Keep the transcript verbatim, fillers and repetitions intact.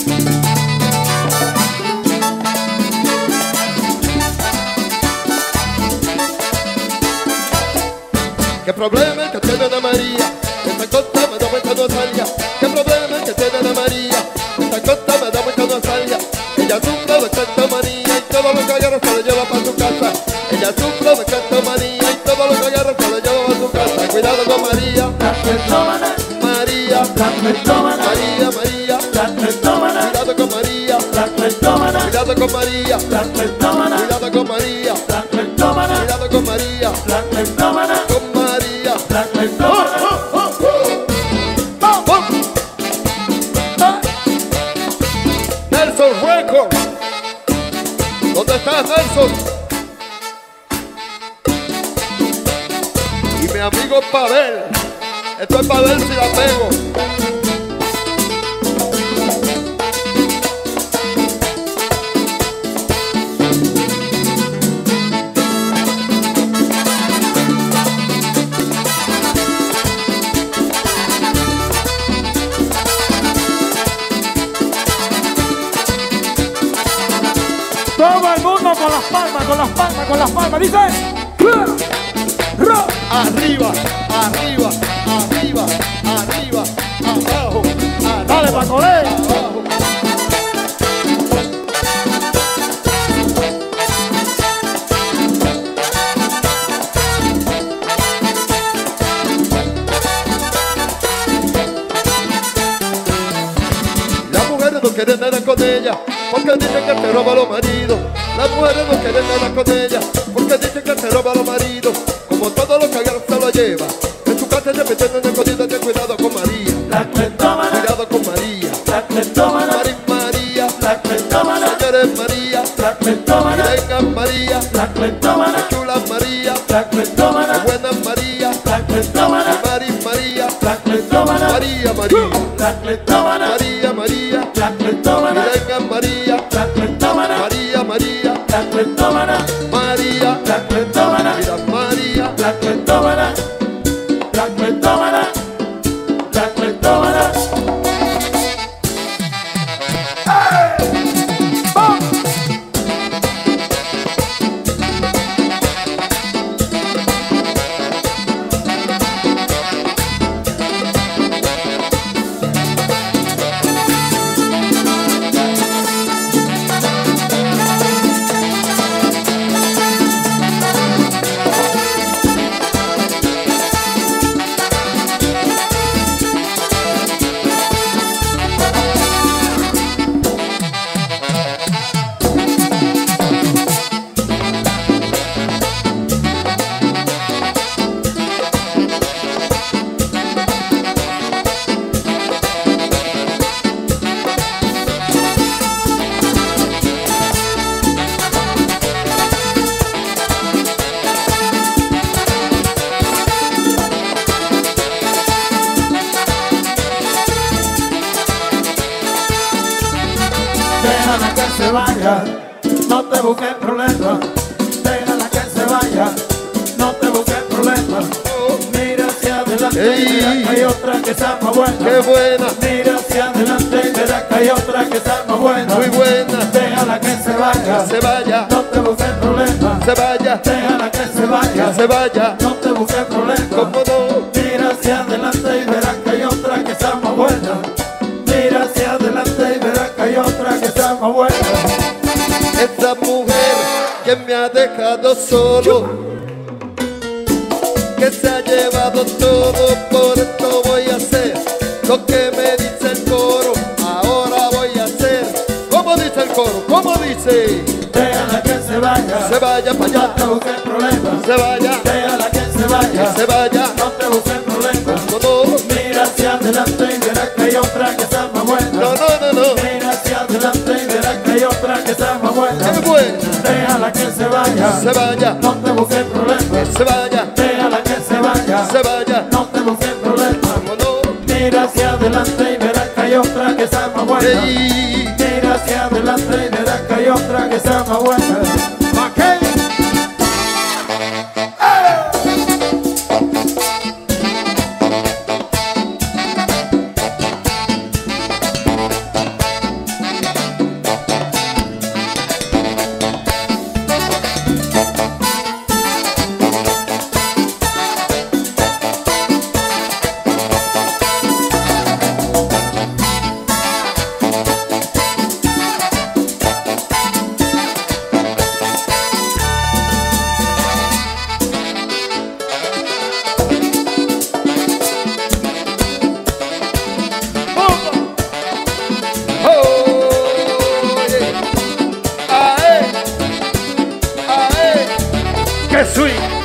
¿Qué problema es que tiene Ana María? Esta cosa me da vuelta no salía. ¿Qué problema es que tiene Ana María? Esta cosa me da vuelta no salía. Ella sufre de cleptomanía y todo lo que agarra se lo lleva para su casa. Ella sufre de cleptomanía y todo lo que agarra se lo lleva para su casa. Cuidado con María, la cleptómana. María, la cleptómana. María, María, la cleptómana. cuidado con María, la cleptómana. cuidado con María, la cleptómana. cuidado con María, la cleptómana. cuidado con María, la cleptómana. con María, la cleptómana. Nelson Record. ¿Dónde está Nelson? Y mi amigo Pavel. Esto es Pavel si la pego. Todo el mundo con las palmas, con las palmas, con las palmas. Dice. Arriba, arriba, arriba, arriba, abajo, arriba, Dale, Pacolé. abajo. Las mujeres no quieren nada con ella porque dicen que se roba a los maridos. Las mujeres no quieren nada con ella porque dicen que se roba a los maridos. Como todo lo que agarra se lo lleva. En su casa se meten en escondidas. Ten cuidado con María, La cleptómana. cuidado con María, La cleptómana. María, María, La cleptómana. señores María, La cleptómana. vengan María, La cleptómana. chulas María, La cleptómana. buenas María, La cleptómana. María, María, La cleptómana. María, María, La cleptómana. María, María, La cleptómana. vengan María, La cleptómana. María, María, La cleptómana. María, La cleptómana. mira María, La cleptómana. La cleptómana. La cleptómana. Déjala que se vaya, no te busques problemas. Déjala que se vaya, no te busques problemas. Mira hacia adelante y verás que hay otra que está más buena. qué buena, Mira hacia adelante y verás que hay otra que está más buena. muy buena, Déjala que se vaya, que se vaya, no te busques problemas. se vaya, Déjala que se vaya, que se vaya, no te busques problemas. cómo no, Mira hacia adelante y verás que hay otra que está más buena. Mira hacia adelante y verás que hay otra que está más buena. esa mujer que me ha dejado solo, que se ha llevado todo, por esto voy a hacer lo que me dice el coro, ahora voy a hacer, ¿cómo dice el coro? ¿Cómo dice? Déjala que se vaya, Se vaya para no allá, te busques problemas. se vaya, Déjala que se vaya, se vaya, no te busques problemas. no, no, Mira hacia adelante y verás que hay otra que está más buena. no, no, no, Mira hacia adelante y verás que hay otra que está más buena. qué buena, Déjala que se vaya, se vaya, no te busques problemas. se vaya, Déjala que se vaya, se vaya, no te busques problemas. cómo no, Mira hacia adelante y verás que hay otra que está más buena. ey, Mira hacia adelante y verás que hay otra que está más buena. ¿pa' qué? ¡Qué swing!